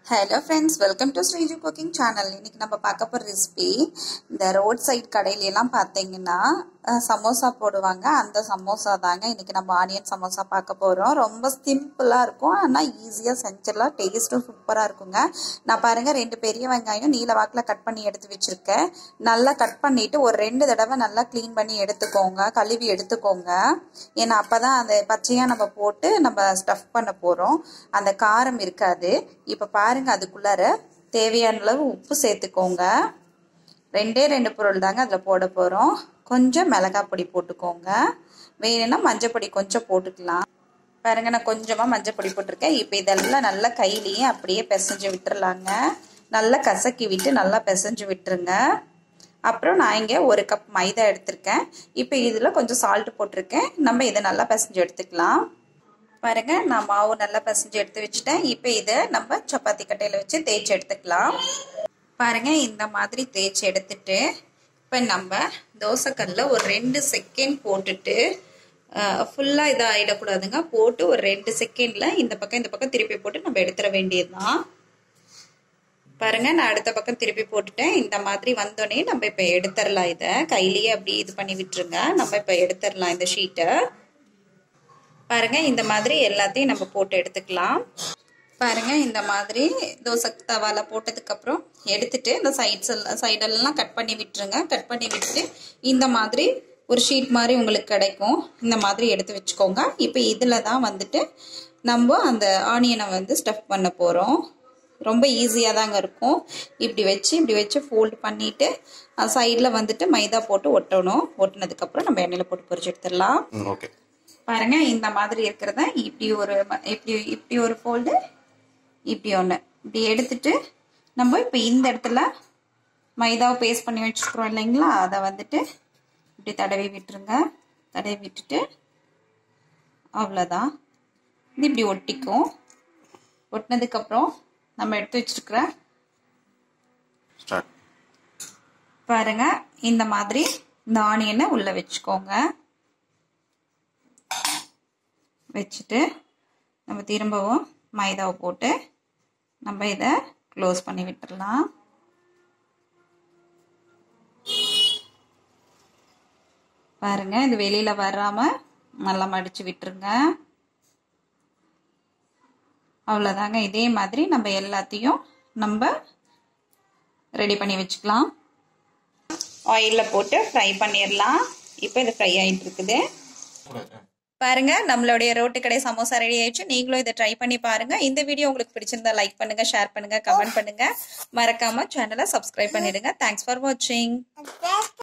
Hello friends, welcome to Sriju Cooking Channel. இன்னைக்கு நம்ம பார்க்க போற ரெசிபி இந்த ரோட் சைடு கடையில எல்லாம் பாத்தீங்கன்னா சமோசா போடுவாங்க. அந்த சமோசா தாங்க இன்னைக்கு நம்ம ஆனியன் சமோசா பார்க்க போறோம். ரொம்ப சிம்பிளா இருக்கும், ஆனா ஈஸியா செஞ்சிடலாம். டேஸ்டும் சூப்பரா இருக்குங்க. நான் பாருங்க 2 பெரிய வெங்காயம் நீல வாக்குல கட் பண்ணி எடுத்து வச்சிருக்கேன். நல்லா கட் பண்ணிட்டு ஒரு 2 தடவை நல்லா க்ளீன் பண்ணி எடுத்துக்கோங்க, கழுவி எடுத்துக்கோங்க. ஏன்னா அப்பதான் அந்த பச்சையா நம்ம போட்டு நம்ம ஸ்டஃப் பண்ண போறோம், அந்த காரம் இருக்காது. இப்ப பாருங்க, அதுக்குள்ளார தேவையான அளவு உப்பு சேர்த்துக்கோங்க. 2 பொருள் தாங்க அதில் போட போகிறோம். கொஞ்சம் மிளகாய் பொடி போட்டுக்கோங்க, வேணும்னா மஞ்சள் பொடி கொஞ்சம் போட்டுக்கலாம். பாருங்க, நான் கொஞ்சமாக மஞ்சள் பொடி போட்டிருக்கேன். இப்போ இதெல்லாம் நல்லா கையிலேயே அப்படியே பிசைஞ்சு விட்டுறலாங்க. நல்லா கசக்கி விட்டு நல்லா பிசைஞ்சு விட்டுருங்க. அப்புறம் நான் இங்கே 1 கப் மைதா எடுத்திருக்கேன். இப்போ இதில் கொஞ்சம் சால்ட் போட்டிருக்கேன். நம்ம இதை நல்லா பிசைஞ்சு எடுத்துக்கலாம். பாருங்க, நான் மாவு நல்லா பிசைஞ்சு எடுத்து வச்சுட்டேன். இப்போ இதை நம்ம சப்பாத்தி கட்டையில் வச்சு தேய்ச்சி எடுத்துக்கலாம். பாருங்க, இந்த மாதிரி தேய்ச்சி எடுத்துட்டு இப்போ நம்ம தோசைக்கல்ல ஒரு 2 செகண்ட் போட்டுட்டு ஃபுல்லாக இதாக ஆகிடக்கூடாதுங்க. போட்டு ஒரு 2 செகண்டில் இந்த பக்கம் திருப்பி போட்டு நம்ம எடுத்துட வேண்டியதுதான். பாருங்க, நான் அடுத்த பக்கம் திருப்பி போட்டுட்டேன். இந்த மாதிரி வந்தோடனே நம்ம இப்போ எடுத்துடலாம். இதை கையிலேயே அப்படி இது பண்ணி விட்டுருங்க. நம்ம இப்போ எடுத்துடலாம் இந்த ஷீட்டை. பாருங்க, இந்த மாதிரி எல்லாத்தையும் நம்ம போட்டு எடுத்துக்கலாம். பாருங்க, இந்த மாதிரி தோசை தவால போட்டதுக்கு அப்புறம் எடுத்துட்டு இந்த சைடெல்லாம் கட் பண்ணி விட்டுருங்க. கட் பண்ணி விட்டுட்டு இந்த மாதிரி ஒரு ஷீட் மாதிரி உங்களுக்கு கிடைக்கும். இந்த மாதிரி எடுத்து வச்சுக்கோங்க. இப்போ இதில் தான் வந்துட்டு நம்ம அந்த ஆனியனை வந்து ஸ்டஃப் பண்ண போகிறோம். ரொம்ப ஈஸியாக தாங்க இருக்கும். இப்படி வச்சு ஃபோல்டு பண்ணிட்டு சைடில் வந்துட்டு மைதா போட்டு ஒட்டணும். ஒட்டினதுக்கப்புறம் நம்ம எண்ணெயில் போட்டு பொரிச்சு எடுத்துடலாம். ஓகே, பாருங்க, இந்த மாதிரி இருக்கிறத இப்படி ஒரு ஃபோல்டு, இப்படி ஒன்று இப்படி எடுத்துட்டு நம்ம இப்போ இந்த இடத்துல மைதாவை பேஸ்ட் பண்ணி வச்சுக்கிறோம் இல்லைங்களா, அதை வந்துட்டு இப்படி தடவி விட்டுருங்க. தடவி விட்டுட்டு அவ்வளோதான். இது இப்படி ஒட்டிக்கும். ஒட்டினதுக்கப்புறம் நம்ம எடுத்து வச்சிருக்கிற பாருங்க, இந்த மாதிரி இந்த ஆனியனை உள்ள வச்சுக்கோங்க. வச்சுட்டு நம்ம திரும்பவும் மைதாவை போட்டு நம்ம இதை க்ளோஸ் பண்ணி விட்டுடலாம். பாருங்க, இது வெளியில வராம நல்லா மடிச்சு விட்டுருங்க. அவ்வளோதாங்க. இதே மாதிரி நம்ம எல்லாத்தையும் நம்ம ரெடி பண்ணி வச்சுக்கலாம். ஆயிலில் போட்டு ஃப்ரை பண்ணிடலாம். இப்போ இது ஃப்ரை ஆகிட்டு இருக்குது. பாருங்க, நம்மளுடைய ரோட்டு கடை சமோசா ரெடி ஆயிடுச்சு. நீங்களும் இதை ட்ரை பண்ணி பாருங்க. இந்த வீடியோ உங்களுக்கு பிடிச்சிருந்தா லைக் பண்ணுங்க, ஷேர் பண்ணுங்க, கமெண்ட் பண்ணுங்க. மறக்காம சேனலை சப்ஸ்கிரைப் பண்ணிடுங்க. தேங்க்ஸ் ஃபார் வாட்சிங்.